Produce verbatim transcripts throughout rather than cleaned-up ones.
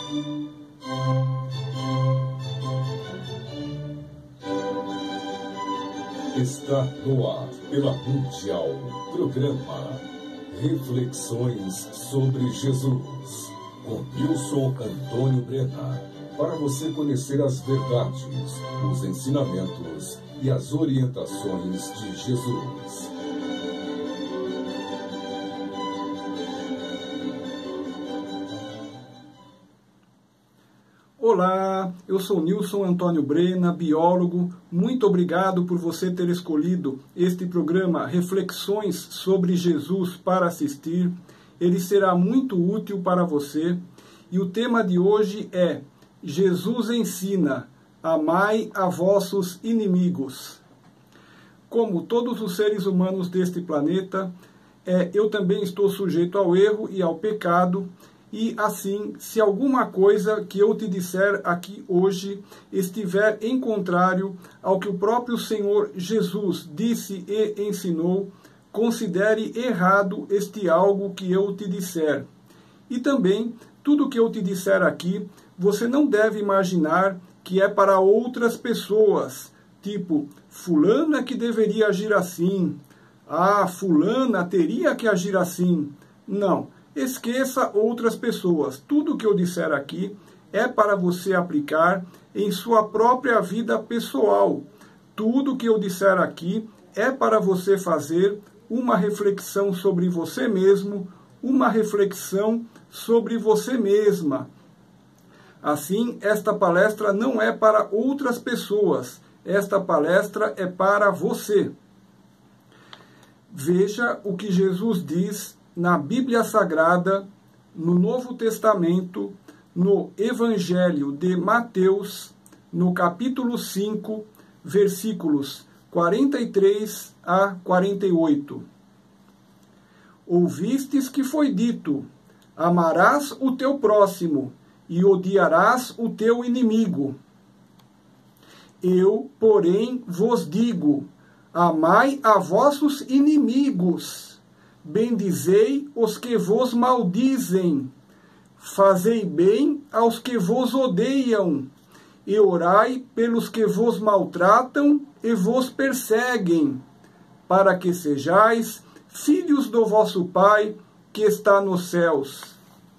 Está no ar, pela Mundial, programa Reflexões sobre Jesus, com Nilson Antônio Brena, para você conhecer as verdades, os ensinamentos e as orientações de Jesus. Olá, eu sou Nilson Antônio Brena, biólogo. Muito obrigado por você ter escolhido este programa Reflexões sobre Jesus para assistir. Ele será muito útil para você. E o tema de hoje é: Jesus ensina, amai a vossos inimigos. Como todos os seres humanos deste planeta, é, eu também estou sujeito ao erro e ao pecado. E assim, se alguma coisa que eu te disser aqui hoje estiver em contrário ao que o próprio Senhor Jesus disse e ensinou, considere errado este algo que eu te disser. E também, tudo que eu te disser aqui, você não deve imaginar que é para outras pessoas, tipo, fulano é que deveria agir assim, ah, fulana teria que agir assim. Não. Esqueça outras pessoas. Tudo que eu disser aqui é para você aplicar em sua própria vida pessoal. Tudo que eu disser aqui é para você fazer uma reflexão sobre você mesmo, uma reflexão sobre você mesma. Assim, esta palestra não é para outras pessoas. Esta palestra é para você. Veja o que Jesus diz na Bíblia Sagrada, no Novo Testamento, no Evangelho de Mateus, no capítulo cinco, versículos quarenta e três a quarenta e oito. Ouvistes que foi dito: amarás o teu próximo e odiarás o teu inimigo. Eu, porém, vos digo: amai a vossos inimigos. Bendizei os que vos maldizem, fazei bem aos que vos odeiam, e orai pelos que vos maltratam e vos perseguem, para que sejais filhos do vosso Pai que está nos céus.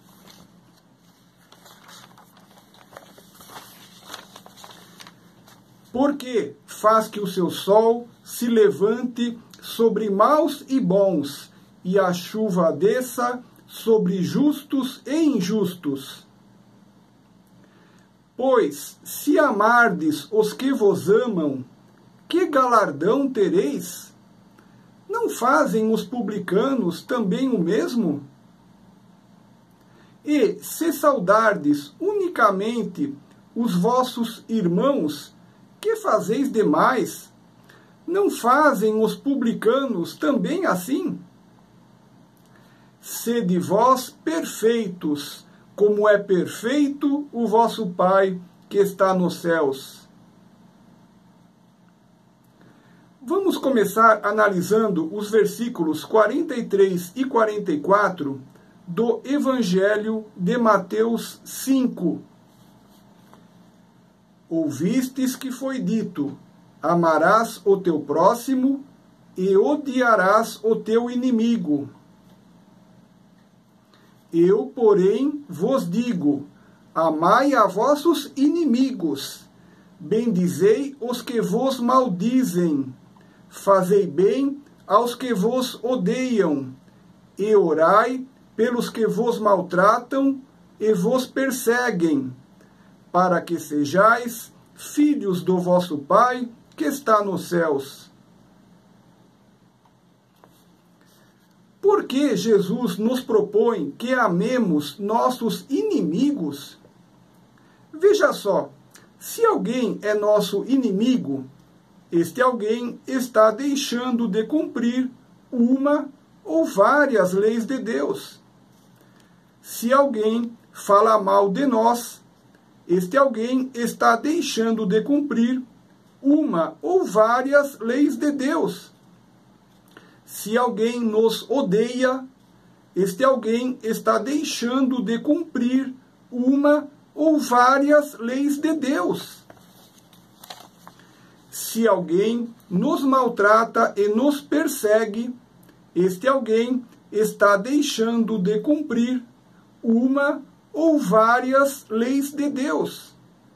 Porque faz que o seu sol se levante sobre maus e bons, e a chuva desça sobre justos e injustos. Pois, se amardes os que vos amam, que galardão tereis? Não fazem os publicanos também o mesmo? E, se saudardes unicamente os vossos irmãos, que fazeis demais? Não fazem os publicanos também assim? Sede vós perfeitos, como é perfeito o vosso Pai que está nos céus. Vamos começar analisando os versículos quarenta e três e quarenta e quatro do Evangelho de Mateus cinco. Ouvistes que foi dito: amarás o teu próximo e odiarás o teu inimigo. Eu, porém, vos digo: amai a vossos inimigos, bendizei os que vos maldizem, fazei bem aos que vos odeiam, e orai pelos que vos maltratam e vos perseguem, para que sejais filhos do vosso Pai que está nos céus. Por que Jesus nos propõe que amemos nossos inimigos? Veja só, se alguém é nosso inimigo, este alguém está deixando de cumprir uma ou várias leis de Deus. Se alguém fala mal de nós, este alguém está deixando de cumprir uma ou várias leis de Deus. Se alguém nos odeia, este alguém está deixando de cumprir uma ou várias leis de Deus. Se alguém nos maltrata e nos persegue, este alguém está deixando de cumprir uma ou várias leis de Deus.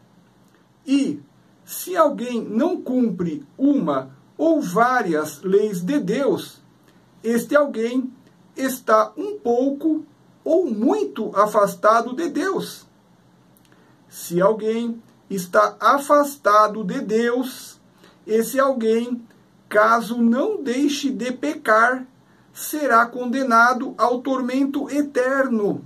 E, se alguém não cumpre uma ou várias leis de Deus, este alguém está um pouco ou muito afastado de Deus. Se alguém está afastado de Deus, esse alguém, caso não deixe de pecar, será condenado ao tormento eterno.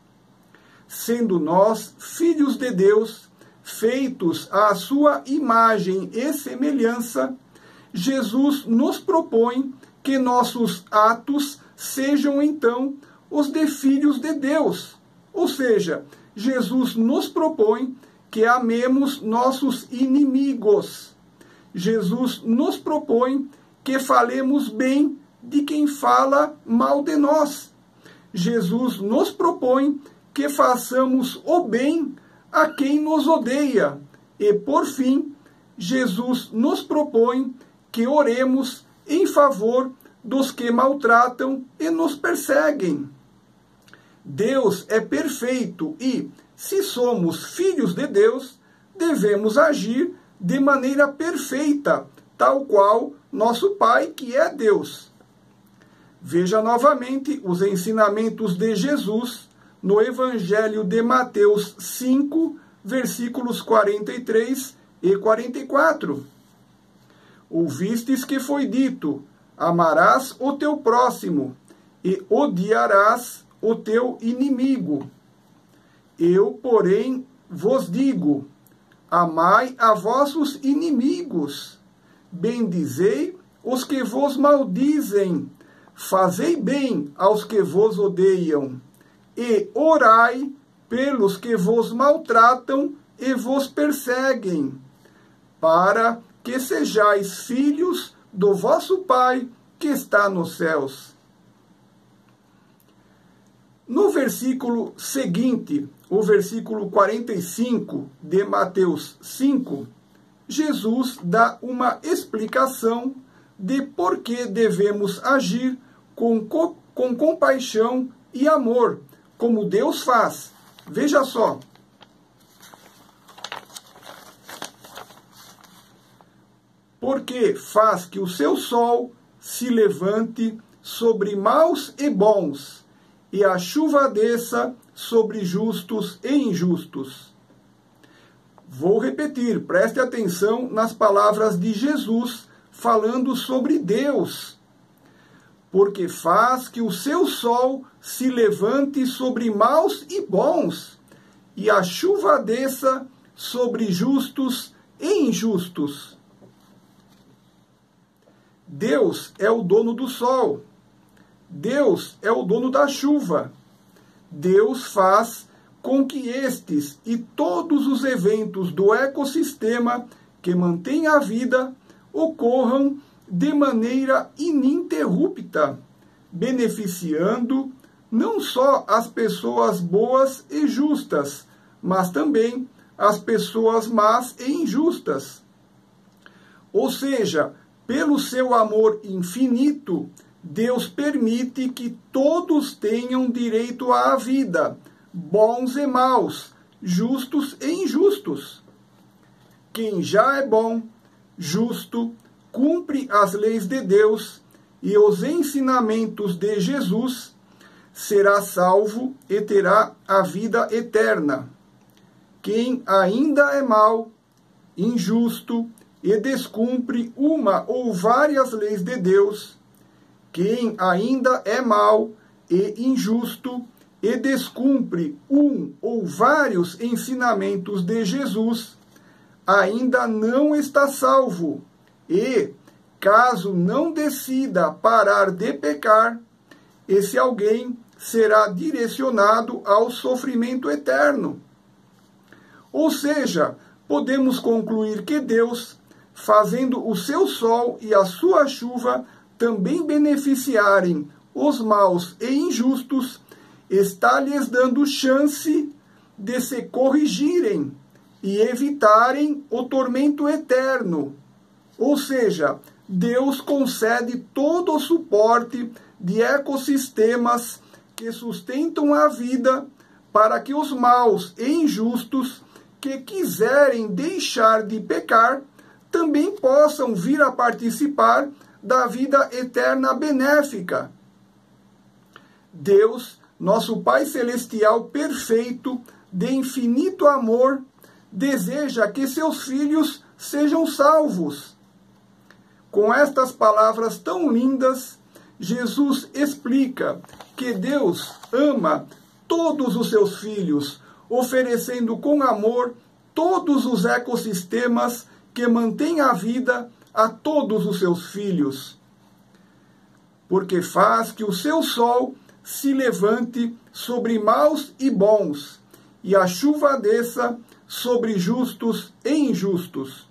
Sendo nós filhos de Deus, feitos à sua imagem e semelhança, Jesus nos propõe que nossos atos sejam então os de filhos de Deus. Ou seja, Jesus nos propõe que amemos nossos inimigos. Jesus nos propõe que falemos bem de quem fala mal de nós. Jesus nos propõe que façamos o bem a quem nos odeia. E, por fim, Jesus nos propõe que oremos em favor dos que maltratam e nos perseguem. Deus é perfeito e, se somos filhos de Deus, devemos agir de maneira perfeita, tal qual nosso Pai, que é Deus. Veja novamente os ensinamentos de Jesus no Evangelho de Mateus cinco, versículos quarenta e três e quarenta e quatro. Ouvistes que foi dito: amarás o teu próximo e odiarás o teu inimigo. Eu, porém, vos digo: amai a vossos inimigos, bendizei os que vos maldizem, fazei bem aos que vos odeiam, e orai pelos que vos maltratam e vos perseguem, para que sejais filhos do vosso Pai que está nos céus. No versículo seguinte, o versículo quarenta e cinco de Mateus cinco, Jesus dá uma explicação de por que devemos agir com, com compaixão e amor, como Deus faz. Veja só. Porque faz que o seu sol se levante sobre maus e bons, e a chuva desça sobre justos e injustos. Vou repetir, preste atenção nas palavras de Jesus falando sobre Deus. Porque faz que o seu sol se levante sobre maus e bons, e a chuva desça sobre justos e injustos. Deus é o dono do sol. Deus é o dono da chuva. Deus faz com que estes e todos os eventos do ecossistema que mantém a vida ocorram de maneira ininterrupta, beneficiando não só as pessoas boas e justas, mas também as pessoas más e injustas. Ou seja, pelo seu amor infinito, Deus permite que todos tenham direito à vida, bons e maus, justos e injustos. Quem já é bom, justo, cumpre as leis de Deus e os ensinamentos de Jesus, será salvo e terá a vida eterna. Quem ainda é mau, injusto e descumpre uma ou várias leis de Deus, quem ainda é mau e injusto e descumpre um ou vários ensinamentos de Jesus, ainda não está salvo e, caso não decida parar de pecar, esse alguém será direcionado ao sofrimento eterno. Ou seja, podemos concluir que Deus, fazendo o seu sol e a sua chuva também beneficiarem os maus e injustos, está lhes dando chance de se corrigirem e evitarem o tormento eterno. Ou seja, Deus concede todo o suporte de ecossistemas que sustentam a vida para que os maus e injustos que quiserem deixar de pecar também possam vir a participar da vida eterna benéfica. Deus, nosso Pai Celestial perfeito, de infinito amor, deseja que seus filhos sejam salvos. Com estas palavras tão lindas, Jesus explica que Deus ama todos os seus filhos, oferecendo com amor todos os ecossistemas que mantêm a vida a todos os seus filhos. Porque faz que o seu sol se levante sobre maus e bons, e a chuva desça sobre justos e injustos.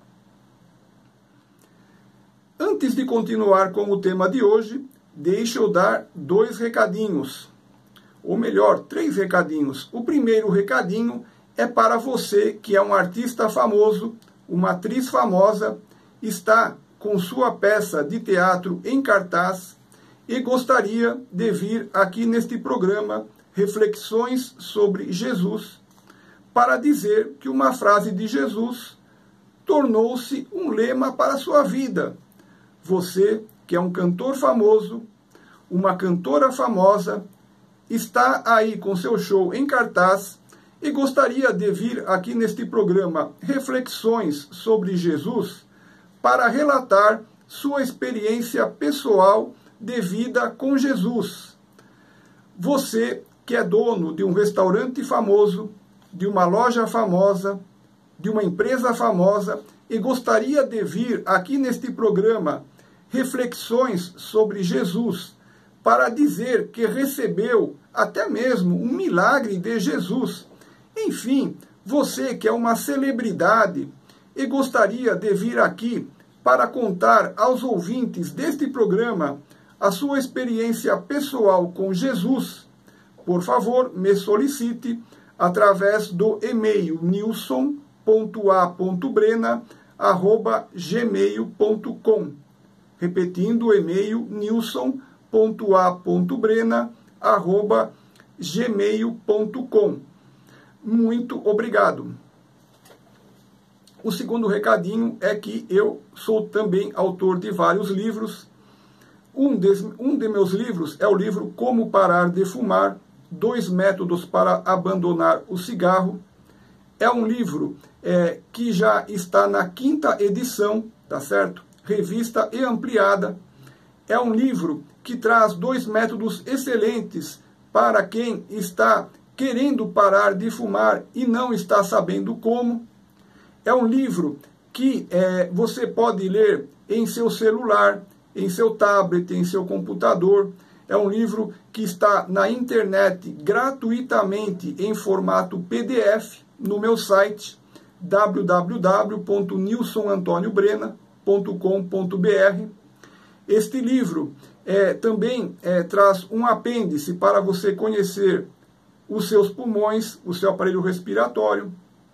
Antes de continuar com o tema de hoje, deixe eu dar dois recadinhos. Ou melhor, três recadinhos. O primeiro recadinho é para você que é um artista famoso, uma atriz famosa, está com sua peça de teatro em cartaz e gostaria de vir aqui neste programa Reflexões sobre Jesus, para dizer que uma frase de Jesus tornou-se um lema para a sua vida. Você, que é um cantor famoso, uma cantora famosa, está aí com seu show em cartaz e gostaria de vir aqui neste programa Reflexões sobre Jesus para relatar sua experiência pessoal de vida com Jesus. Você que é dono de um restaurante famoso, de uma loja famosa, de uma empresa famosa e gostaria de vir aqui neste programa Reflexões sobre Jesus para dizer que recebeu até mesmo um milagre de Jesus. Enfim, você que é uma celebridade e gostaria de vir aqui para contar aos ouvintes deste programa a sua experiência pessoal com Jesus, por favor, me solicite através do e-mail nilson ponto a ponto brena arroba gmail ponto com. Repetindo o e-mail nilson ponto a ponto brena arroba gmail ponto com. Muito obrigado. O segundo recadinho é que eu sou também autor de vários livros. Um, des, um de meus livros é o livro Como Parar de Fumar, Dois Métodos para Abandonar o Cigarro. É um livro é, que já está na quinta edição, tá certo? Revista e ampliada. É um livro que traz dois métodos excelentes para quem está querendo parar de fumar e não está sabendo como. É um livro que é, você pode ler em seu celular, em seu tablet, em seu computador. É um livro que está na internet gratuitamente em formato P D F no meu site w w w ponto nilson antonio brena ponto com ponto b r. Este livro é, também é, traz um apêndice para você conhecer os seus pulmões, o seu aparelho respiratório.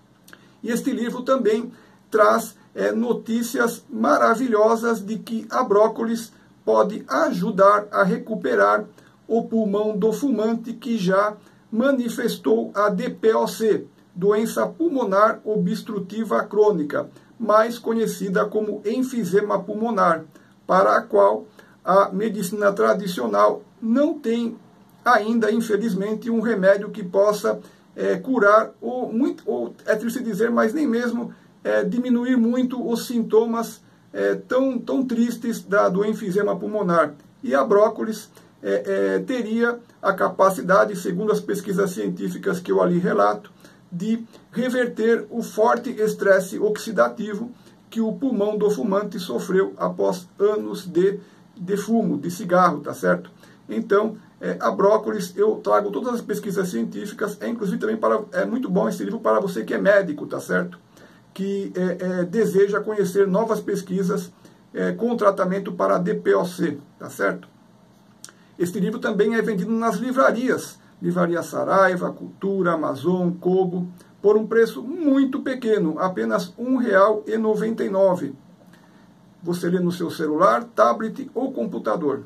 E este livro também traz é, notícias maravilhosas de que a brócolis pode ajudar a recuperar o pulmão do fumante que já manifestou a D P O C, doença pulmonar obstrutiva crônica, mais conhecida como enfisema pulmonar, para a qual a medicina tradicional não tem ainda, infelizmente, um remédio que possa é, curar, ou, muito, ou é triste dizer, mas nem mesmo é, diminuir muito os sintomas é, tão, tão tristes da, do enfisema pulmonar. E a brócolis é, é, teria a capacidade, segundo as pesquisas científicas que eu ali relato, de reverter o forte estresse oxidativo que o pulmão do fumante sofreu após anos de, de fumo, de cigarro, tá certo? Então, é, a brócolis, eu trago todas as pesquisas científicas, é inclusive também para, é muito bom esse livro para você que é médico, tá certo? Que é, é, deseja conhecer novas pesquisas é, com tratamento para D P O C, tá certo? Este livro também é vendido nas livrarias, Livraria Saraiva, Cultura, Amazon, Kobo, por um preço muito pequeno, apenas um real e noventa e nove centavos. Você lê no seu celular, tablet ou computador.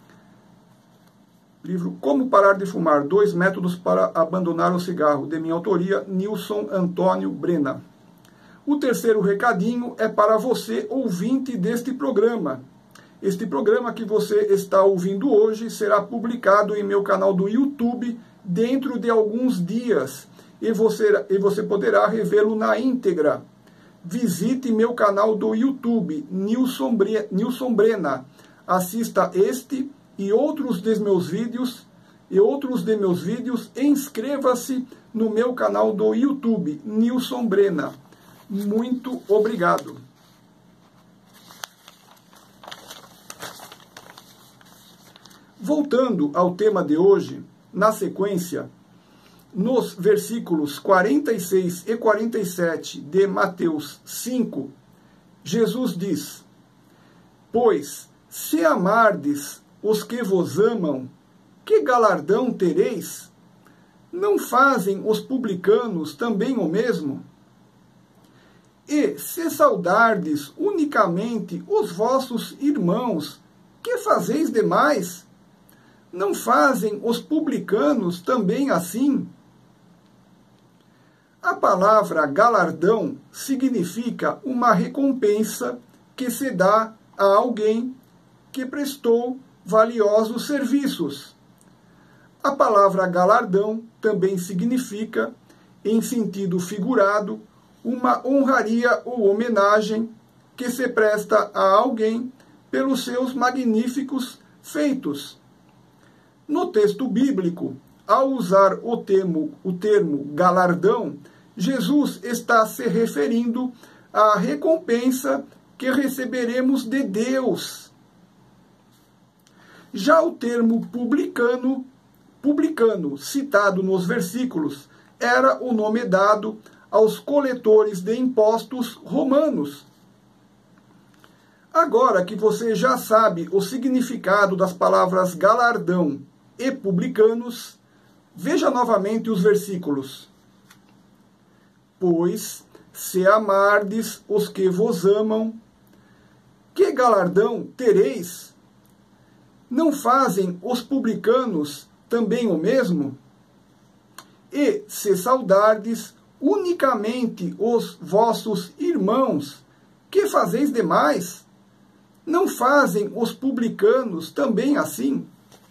Livro Como Parar de Fumar, dois métodos para abandonar o cigarro, de minha autoria, Nilson Antônio Brena. O terceiro recadinho é para você, ouvinte deste programa. Este programa que você está ouvindo hoje será publicado em meu canal do YouTube dentro de alguns dias e você, e você poderá revê-lo na íntegra. Visite meu canal do YouTube, Nilson, Bre, Nilson Brena. Assista este e outros de meus vídeos e outros de meus vídeos. Inscreva-se no meu canal do YouTube, Nilson Brena. Muito obrigado. Voltando ao tema de hoje, na sequência, nos versículos quarenta e seis e quarenta e sete de Mateus cinco, Jesus diz: Pois, se amardes os que vos amam, que galardão tereis? Não fazem os publicanos também o mesmo? E se saudardes unicamente os vossos irmãos, que fazeis demais? Não fazem os publicanos também assim? A palavra galardão significa uma recompensa que se dá a alguém que prestou valiosos serviços. A palavra galardão também significa, em sentido figurado, uma honraria ou homenagem que se presta a alguém pelos seus magníficos feitos. No texto bíblico, ao usar o termo, o termo galardão, Jesus está se referindo à recompensa que receberemos de Deus. Já o termo publicano, publicano, citado nos versículos, era o nome dado aos coletores de impostos romanos. Agora que você já sabe o significado das palavras galardão e publicanos, veja novamente os versículos. Pois, se amardes os que vos amam, que galardão tereis? Não fazem os publicanos também o mesmo? E se saudardes unicamente os vossos irmãos, que fazeis demais? Não fazem os publicanos também assim?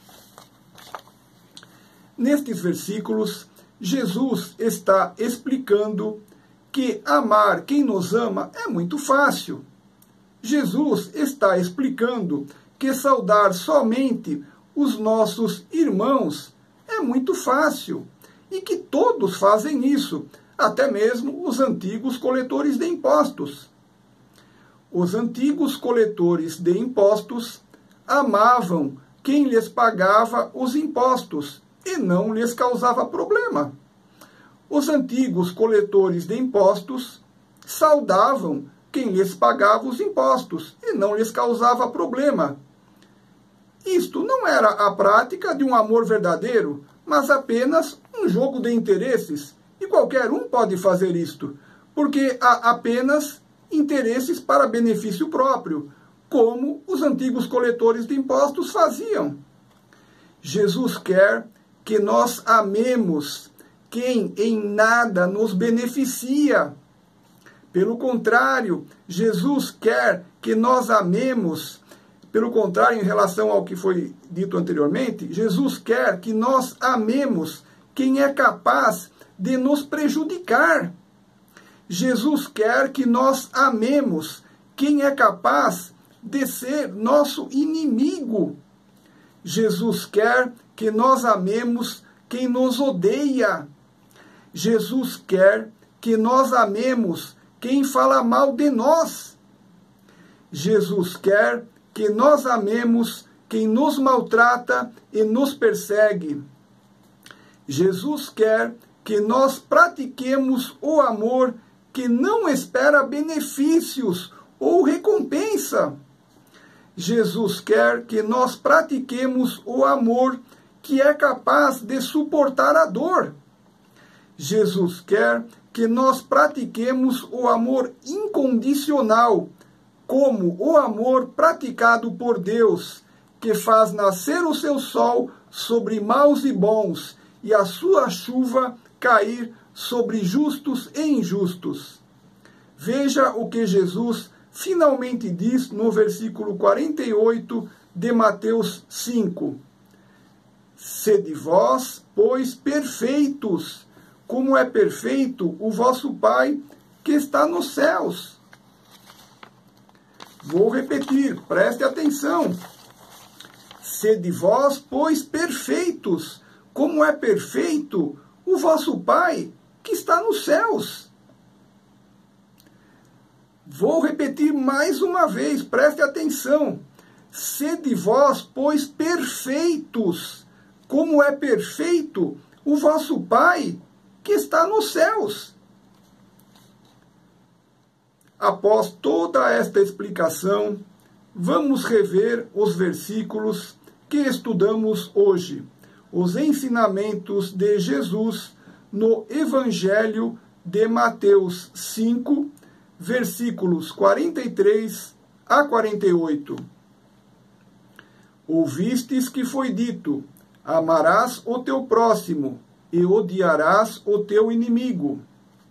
Nestes versículos, Jesus está explicando que amar quem nos ama é muito fácil. Jesus está explicando que saudar somente os nossos irmãos é muito fácil e que todos fazem isso, até mesmo os antigos coletores de impostos. Os antigos coletores de impostos amavam quem lhes pagava os impostos e não lhes causava problema. Os antigos coletores de impostos saudavam quem lhes pagava os impostos e não lhes causava problema. Isto não era a prática de um amor verdadeiro, mas apenas um jogo de interesses. E qualquer um pode fazer isto, porque há apenas interesses para benefício próprio, como os antigos coletores de impostos faziam. Jesus quer que nós amemos quem em nada nos beneficia. Pelo contrário, Jesus quer que nós amemos, pelo contrário, em relação ao que foi dito anteriormente, Jesus quer que nós amemos quem é capaz de nos prejudicar. Jesus quer que nós amemos quem é capaz de ser nosso inimigo. Jesus quer que nós amemos quem nos odeia. Jesus quer que nós amemos quem fala mal de nós. Jesus quer que nós amemos quem nos maltrata e nos persegue. Jesus quer que nós pratiquemos o amor que não espera benefícios ou recompensa. Jesus quer que nós pratiquemos o amor que é capaz de suportar a dor. Jesus quer que nós pratiquemos o amor incondicional, como o amor praticado por Deus, que faz nascer o seu sol sobre maus e bons, e a sua chuva cair sobre justos e injustos. Veja o que Jesus finalmente diz no versículo quarenta e oito de Mateus cinco. Sede vós, pois, perfeitos, como é perfeito o vosso Pai que está nos céus. Vou repetir, preste atenção. Sede vós, pois, perfeitos, como é perfeito o vosso Pai que está nos céus. Vou repetir mais uma vez, preste atenção. Sede vós, pois, perfeitos, como é perfeito o vosso Pai que está nos céus. Após toda esta explicação, vamos rever os versículos que estudamos hoje, os ensinamentos de Jesus no Evangelho de Mateus cinco, versículos quarenta e três a quarenta e oito. Ouvistes que foi dito: amarás o teu próximo e odiarás o teu inimigo.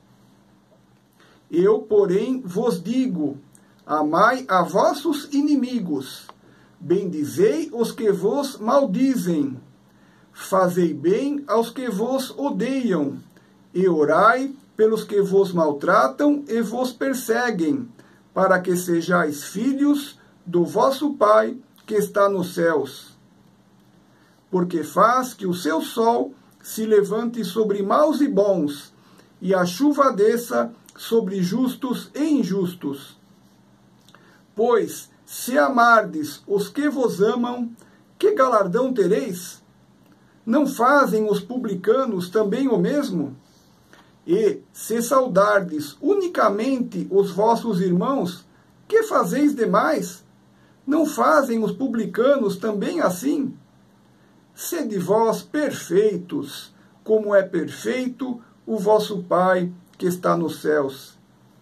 Eu, porém, vos digo: amai a vossos inimigos, bendizei os que vos maldizem, fazei bem aos que vos odeiam, e orai pelos que vos maltratam e vos perseguem, para que sejais filhos do vosso Pai que está nos céus. Porque faz que o seu sol se levante sobre maus e bons, e a chuva desça sobre justos e injustos. Pois, se amardes os que vos amam, que galardão tereis? Não fazem os publicanos também o mesmo? E, se saudardes unicamente os vossos irmãos, que fazeis demais? Não fazem os publicanos também assim? Sede vós perfeitos, como é perfeito o vosso Pai que está nos céus.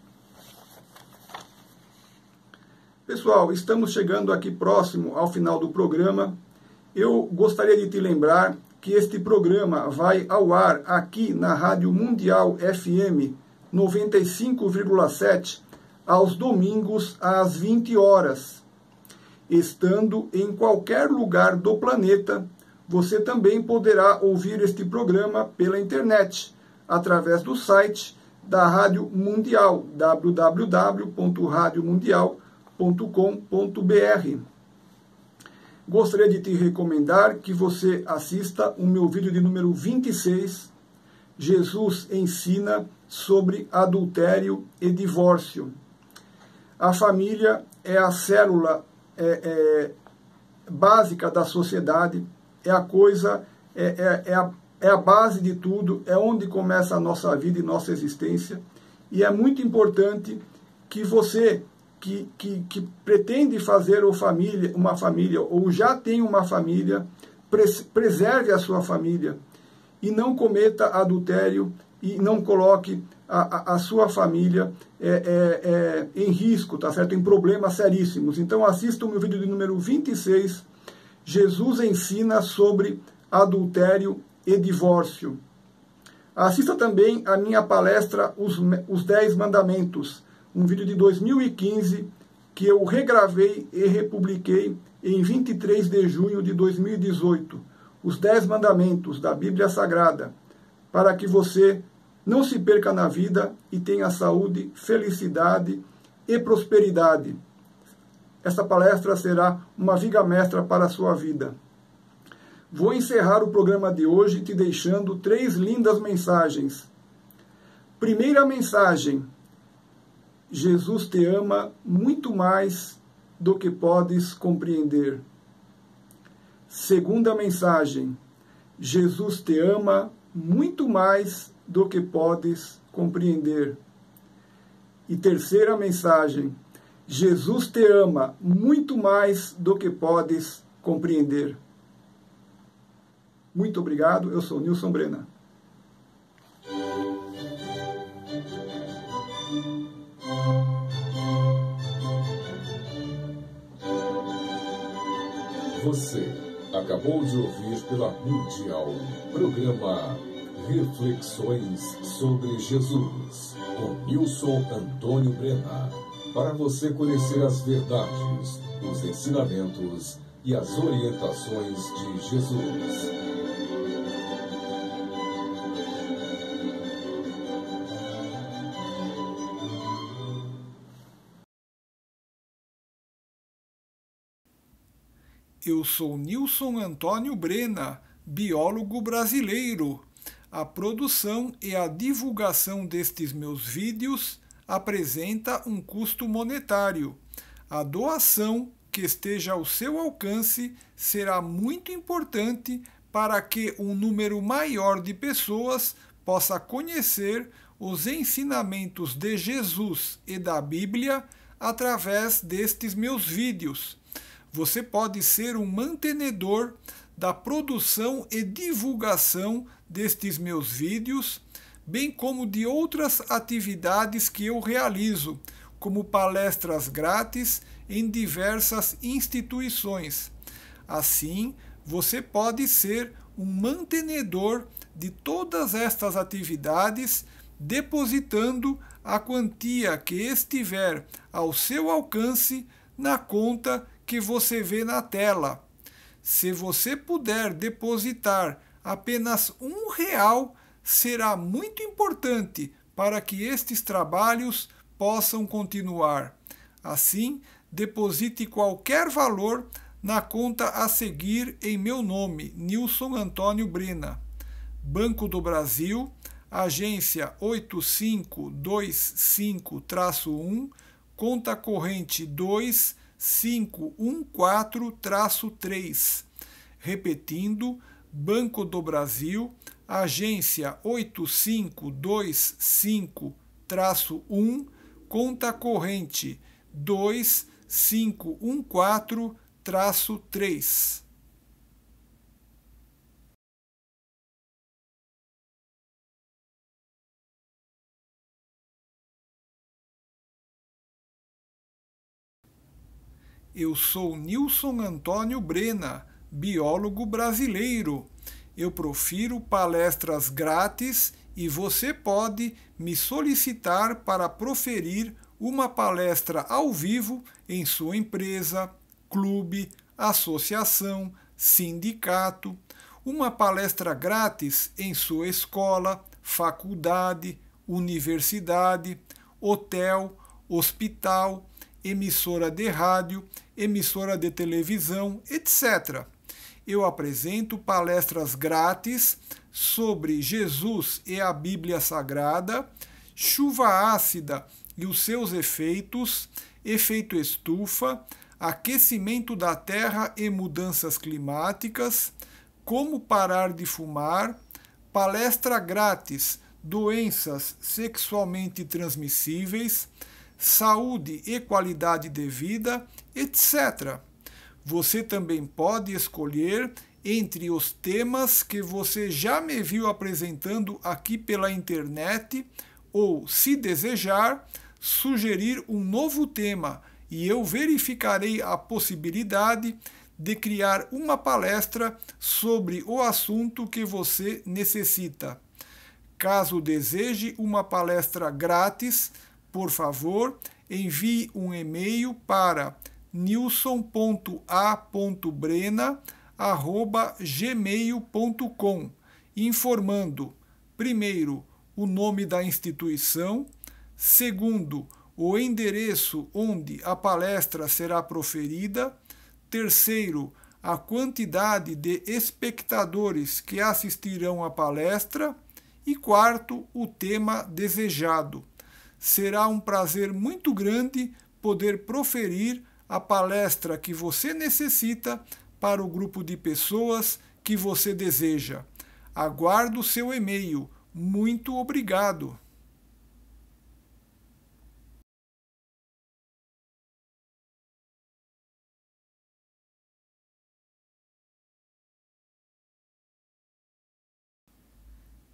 Pessoal, estamos chegando aqui próximo ao final do programa. Eu gostaria de te lembrar que este programa vai ao ar aqui na Rádio Mundial F M noventa e cinco vírgula sete aos domingos às vinte horas. Estando em qualquer lugar do planeta, você também poderá ouvir este programa pela internet, através do site da Rádio Mundial, w w w ponto rádio mundial ponto com ponto b r. Gostaria de te recomendar que você assista o meu vídeo de número vinte e seis, Jesus ensina sobre adultério e divórcio. A família é a célula é, é, básica da sociedade, é a coisa, é, é, é, a, é a base de tudo, é onde começa a nossa vida e nossa existência. E é muito importante que você que, que, que pretende fazer uma família, uma família, ou já tem uma família, pres, preserve a sua família e não cometa adultério e não coloque a, a, a sua família é, é, é, em risco, tá certo? Em problemas seríssimos. Então assista o meu vídeo de número vinte e seis, Jesus ensina sobre adultério e divórcio. Assista também a minha palestra Os, Os dez Mandamentos, um vídeo de dois mil e quinze que eu regravei e republiquei em vinte e três de junho de dois mil e dezoito. Os dez Mandamentos da Bíblia Sagrada, para que você não se perca na vida e tenha saúde, felicidade e prosperidade. Esta palestra será uma viga mestra para a sua vida. Vou encerrar o programa de hoje te deixando três lindas mensagens. Primeira mensagem: Jesus te ama muito mais do que podes compreender. Segunda mensagem: Jesus te ama muito mais do que podes compreender. E terceira mensagem: Jesus te ama muito mais do que podes compreender. Muito obrigado, eu sou Nilson Brena. Você acabou de ouvir pela Mundial programa Reflexões sobre Jesus, com Nilson Antônio Brena, para você conhecer as verdades, os ensinamentos e as orientações de Jesus. Eu sou Nilson Antônio Brena, biólogo brasileiro. A produção e a divulgação destes meus vídeos apresenta um custo monetário. A doação que esteja ao seu alcance será muito importante para que um número maior de pessoas possa conhecer os ensinamentos de Jesus e da Bíblia através destes meus vídeos. Você pode ser um mantenedor da produção e divulgação destes meus vídeos, bem como de outras atividades que eu realizo, como palestras grátis em diversas instituições. Assim, você pode ser um mantenedor de todas estas atividades, depositando a quantia que estiver ao seu alcance na conta que você vê na tela. Se você puder depositar apenas um real, será muito importante para que estes trabalhos possam continuar. Assim, deposite qualquer valor na conta a seguir em meu nome, Nilson Antônio Brena. Banco do Brasil, agência oito cinco dois cinco um, conta corrente dois cinco um quatro três. Repetindo, Banco do Brasil, agência oito cinco dois cinco um, conta corrente dois cinco um quatro três. Eu sou Nilson Antônio Brena, biólogo brasileiro. Eu profiro palestras grátis e você pode me solicitar para proferir uma palestra ao vivo em sua empresa, clube, associação, sindicato, uma palestra grátis em sua escola, faculdade, universidade, hotel, hospital, emissora de rádio, emissora de televisão, etcétera. Eu apresento palestras grátis sobre Jesus e a Bíblia Sagrada, chuva ácida e os seus efeitos, efeito estufa, aquecimento da Terra e mudanças climáticas, como parar de fumar, palestra grátis, doenças sexualmente transmissíveis, saúde e qualidade de vida, etcétera. Você também pode escolher entre os temas que você já me viu apresentando aqui pela internet ou, se desejar, sugerir um novo tema e eu verificarei a possibilidade de criar uma palestra sobre o assunto que você necessita. Caso deseje uma palestra grátis, por favor, envie um e-mail para nilson ponto a ponto brena arroba gmail ponto com, informando, primeiro, o nome da instituição, segundo, o endereço onde a palestra será proferida, terceiro, a quantidade de espectadores que assistirão à palestra e quarto, o tema desejado. Será um prazer muito grande poder proferir a palestra que você necessita para o grupo de pessoas que você deseja. Aguardo seu e-mail. Muito obrigado.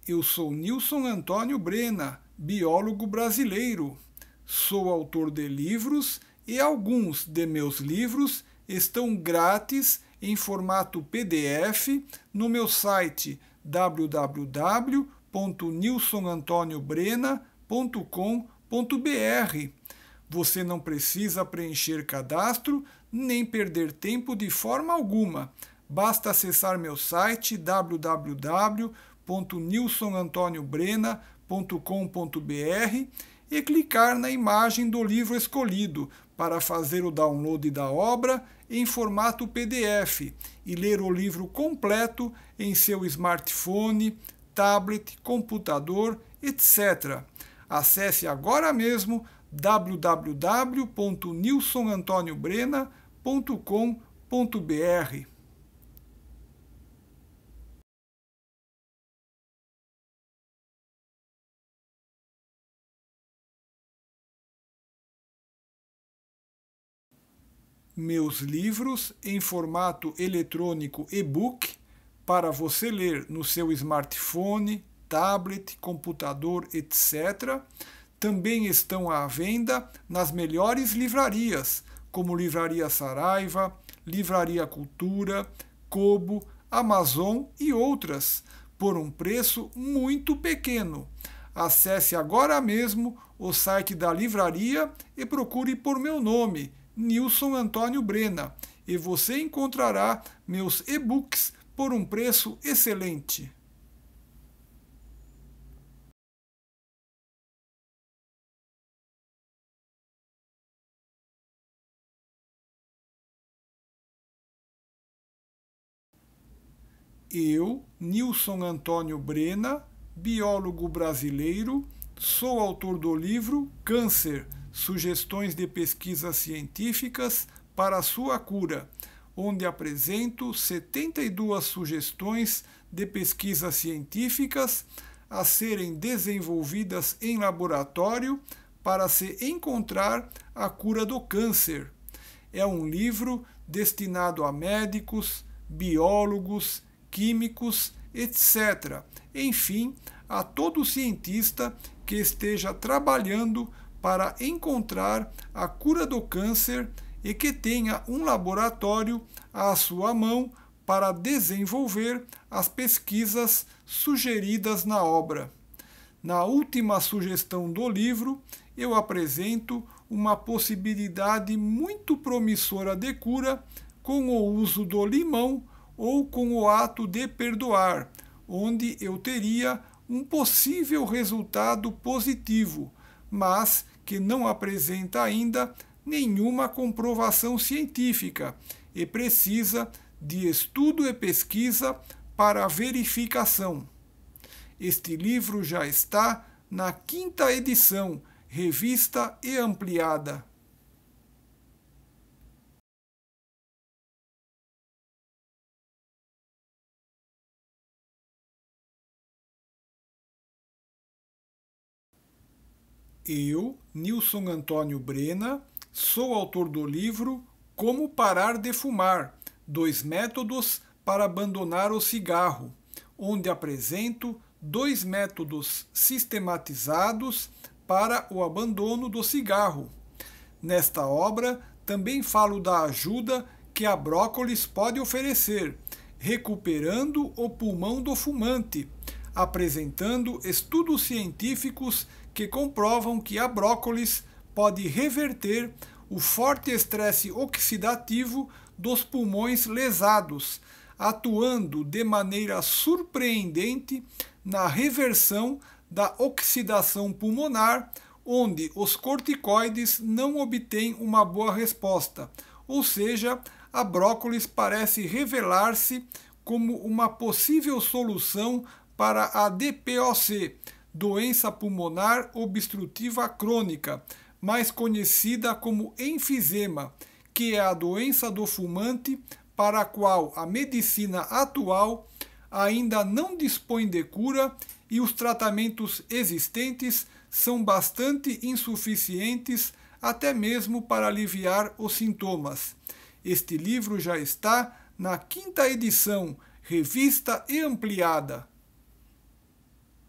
Eu sou Nilson Antônio Brena, biólogo brasileiro. Sou autor de livros e alguns de meus livros estão grátis em formato P D F no meu site w w w ponto nilson antonio brena ponto com ponto b r. Você não precisa preencher cadastro nem perder tempo de forma alguma. Basta acessar meu site w w w ponto nilson antonio brena ponto com ponto b r e clicar na imagem do livro escolhido para fazer o download da obra em formato P D F e ler o livro completo em seu smartphone, tablet, computador, etcétera. Acesse agora mesmo w w w ponto nilson antonio brena ponto com ponto b r. Meus livros em formato eletrônico e-book para você ler no seu smartphone, tablet, computador, etcétera, também estão à venda nas melhores livrarias, como Livraria Saraiva, Livraria Cultura, Kobo, Amazon e outras, por um preço muito pequeno. Acesse agora mesmo o site da livraria e procure por meu nome, Nilson Antônio Brena, e você encontrará meus e-books por um preço excelente. Eu, Nilson Antônio Brena, biólogo brasileiro, sou autor do livro Câncer, Sugestões de Pesquisas Científicas para a Sua Cura, onde apresento setenta e duas sugestões de pesquisas científicas a serem desenvolvidas em laboratório para se encontrar a cura do câncer. É um livro destinado a médicos, biólogos, químicos, etcétera. Enfim, a todo cientista que esteja trabalhando para encontrar a cura do câncer e que tenha um laboratório à sua mão para desenvolver as pesquisas sugeridas na obra. Na última sugestão do livro, eu apresento uma possibilidade muito promissora de cura com o uso do limão ou com o ato de perdoar, onde eu teria um possível resultado positivo, mas que não apresenta ainda nenhuma comprovação científica e precisa de estudo e pesquisa para verificação. Este livro já está na quinta edição, revista e ampliada. Eu, Nilson Antônio Brena, sou autor do livro Como Parar de Fumar, dois métodos para abandonar o cigarro, onde apresento dois métodos sistematizados para o abandono do cigarro. Nesta obra, também falo da ajuda que a brócolis pode oferecer, recuperando o pulmão do fumante, apresentando estudos científicos que comprovam que a brócolis pode reverter o forte estresse oxidativo dos pulmões lesados, atuando de maneira surpreendente na reversão da oxidação pulmonar, onde os corticoides não obtêm uma boa resposta, ou seja, a brócolis parece revelar-se como uma possível solução para a D P O C, doença pulmonar obstrutiva crônica, mais conhecida como enfisema, que é a doença do fumante para a qual a medicina atual ainda não dispõe de cura e os tratamentos existentes são bastante insuficientes até mesmo para aliviar os sintomas. Este livro já está na quinta edição, revista e ampliada.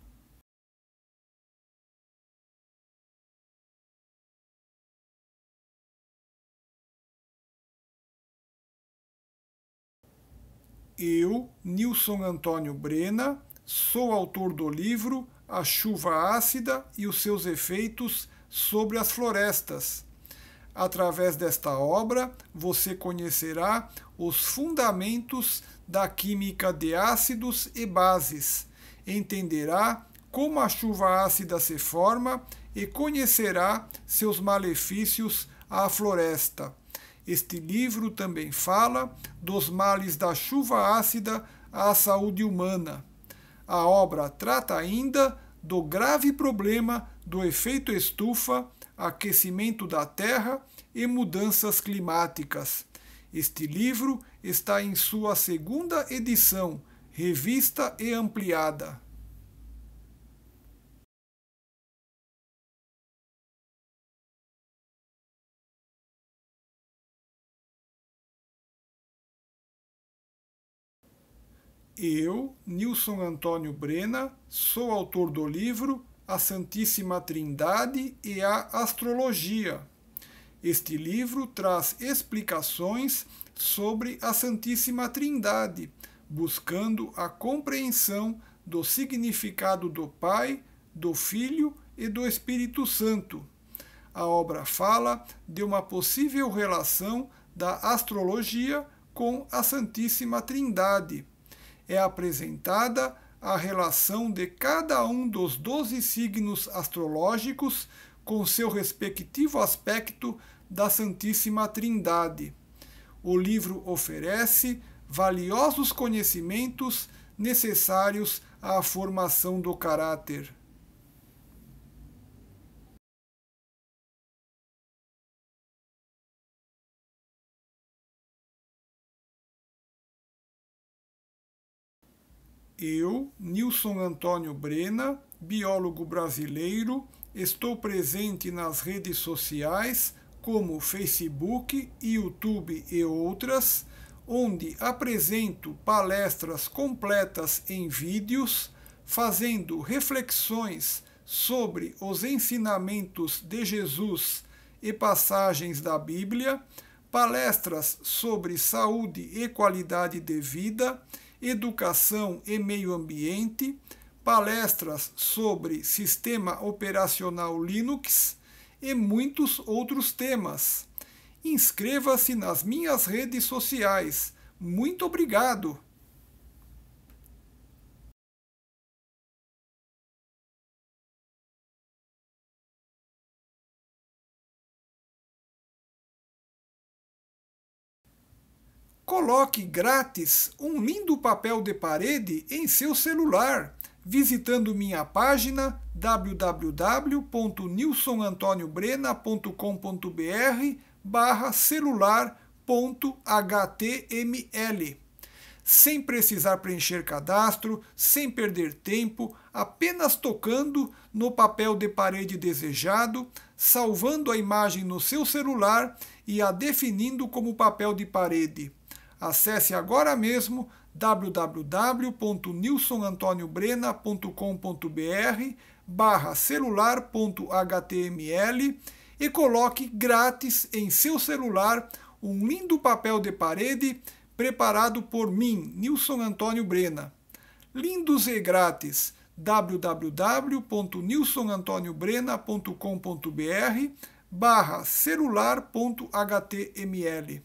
Eu, Nilson Antônio Brena, sou autor do livro A Chuva Ácida e os seus efeitos sobre as florestas. Através desta obra, você conhecerá os fundamentos da química de ácidos e bases, entenderá como a chuva ácida se forma e conhecerá seus malefícios à floresta. Este livro também fala dos males da chuva ácida à saúde humana. A obra trata ainda do grave problema do efeito estufa, aquecimento da Terra e mudanças climáticas. Este livro está em sua segunda edição, revista e ampliada. Eu, Nilson Antônio Brena, sou autor do livro A Santíssima Trindade e a Astrologia. Este livro traz explicações sobre a Santíssima Trindade, buscando a compreensão do significado do Pai, do Filho e do Espírito Santo. A obra fala de uma possível relação da astrologia com a Santíssima Trindade. É apresentada a relação de cada um dos doze signos astrológicos com seu respectivo aspecto da Santíssima Trindade. O livro oferece valiosos conhecimentos necessários à formação do caráter. Eu, Nilson Antônio Brena, biólogo brasileiro, estou presente nas redes sociais como Facebook, YouTube e outras, onde apresento palestras completas em vídeos, fazendo reflexões sobre os ensinamentos de Jesus e passagens da Bíblia, palestras sobre saúde e qualidade de vida, educação e meio ambiente, palestras sobre sistema operacional Linux e muitos outros temas. Inscreva-se nas minhas redes sociais. Muito obrigado! Coloque grátis um lindo papel de parede em seu celular, visitando minha página w w w ponto nilson antônio brena ponto com ponto b r barra celular ponto h t m l. Sem precisar preencher cadastro, sem perder tempo, apenas tocando no papel de parede desejado, salvando a imagem no seu celular e a definindo como papel de parede. Acesse agora mesmo w w w ponto nilson antônio brena ponto com ponto b r barra celular ponto h t m l e coloque grátis em seu celular um lindo papel de parede preparado por mim, Nilson Antônio Brena. Lindos e grátis, w w w ponto nilson antônio brena ponto com ponto b r barra celular ponto h t m l.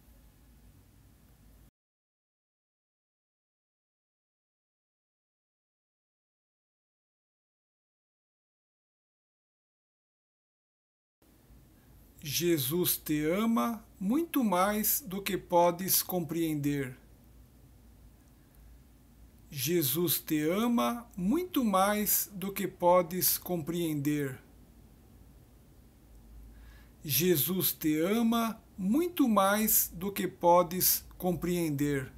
Jesus te ama muito mais do que podes compreender. Jesus te ama muito mais do que podes compreender. Jesus te ama muito mais do que podes compreender.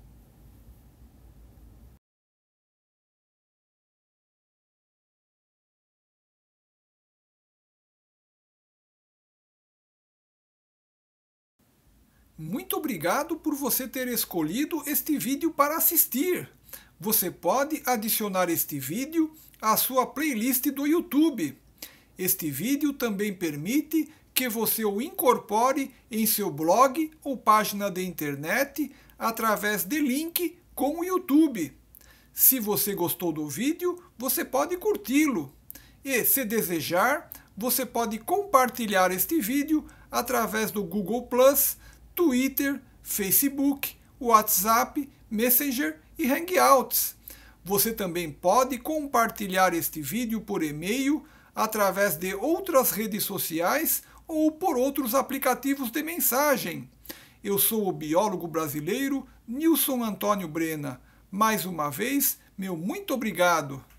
Muito obrigado por você ter escolhido este vídeo para assistir. Você pode adicionar este vídeo à sua playlist do YouTube. Este vídeo também permite que você o incorpore em seu blog ou página de internet, através de link com o YouTube. Se você gostou do vídeo, você pode curti-lo. E, se desejar, você pode compartilhar este vídeo através do Google Plus, Twitter, Facebook, WhatsApp, Messenger e Hangouts. Você também pode compartilhar este vídeo por e-mail, através de outras redes sociais ou por outros aplicativos de mensagem. Eu sou o biólogo brasileiro Nilson Antônio Brena. Mais uma vez, meu muito obrigado.